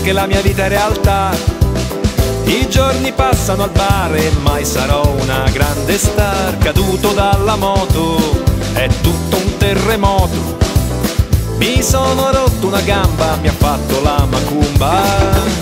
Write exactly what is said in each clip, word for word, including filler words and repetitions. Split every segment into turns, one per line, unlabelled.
perché la mia vita è realtà. I giorni passano al bar e mai sarò una grande star. Caduto dalla moto, è tutto un terremoto. Mi sono rotto una gamba, mi ha fatto la macumba.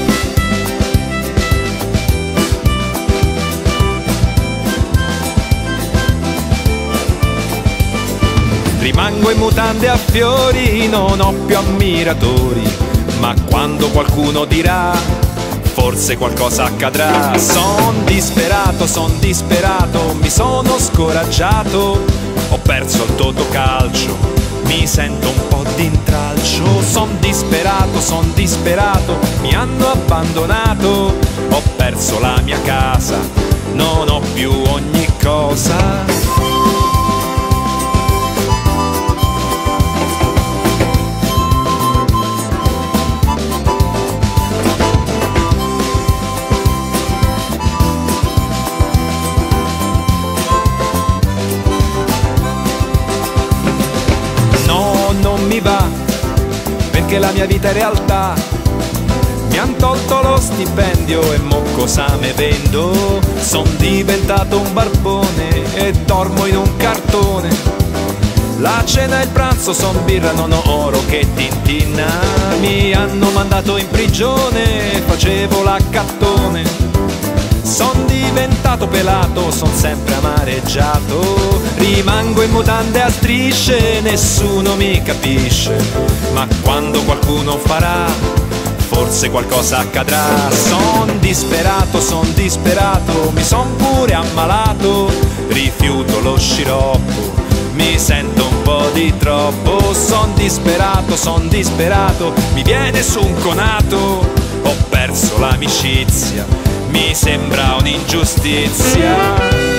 Rimango in mutande a fiori, non ho più ammiratori, ma quando qualcuno dirà forse qualcosa accadrà. Son disperato, son disperato, mi sono scoraggiato, ho perso il totocalcio, mi sento un po' d'intralcio. Son disperato, son disperato, mi hanno abbandonato, ho perso la mia casa, non ho più ogni cosa. Mi va, perché la mia vita è realtà. Mi han tolto lo stipendio e mo cosa me vendo? Son diventato un barbone e dormo in un cartone. La cena e il pranzo son birra, non ho oro che tintinna. Mi hanno mandato in prigione, facevo l'accattone. Son diventato pelato, son sempre amareggiato. Rimango in mutande a strisce, nessuno mi capisce, ma quando qualcuno farà, forse qualcosa accadrà. Son disperato, son disperato, mi son pure ammalato. Rifiuto lo sciroppo, mi sento un po' di troppo. Son disperato, son disperato, mi viene su un conato. Ho perso l'amicizia, mi sembra un'ingiustizia.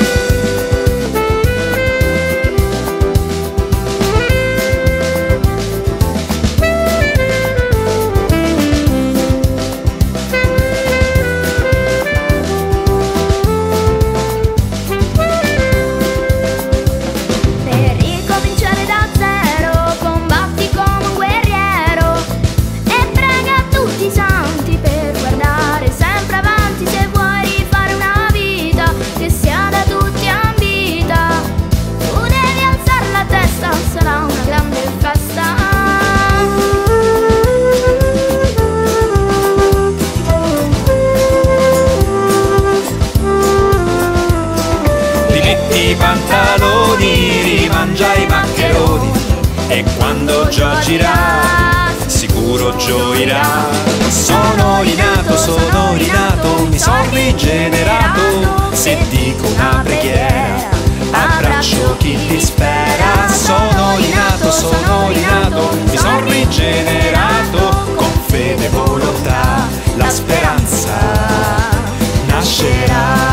I pantaloni, rimangia i maccheroni, e quando gioirà, sicuro gioirà. Sono rinato, sono rinato, mi son rigenerato. Se dico una preghiera, abbraccio chi ti spera. Sono rinato, sono rinato, mi son rigenerato. Con fede e volontà la speranza nascerà.